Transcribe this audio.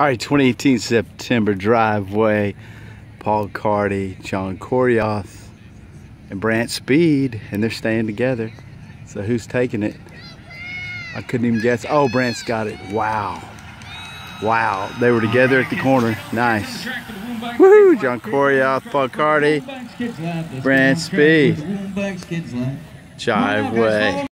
All right, 2018 September driveway. Paul Carty, John Koryoth, and Brandt Speed, and they're staying together. So who's taking it? I couldn't even guess. Oh, Brandt's got it. Wow. Wow. They were together at the corner. Nice. Woohoo! John Koryoth, Paul Carty, Brandt Speed. Driveway.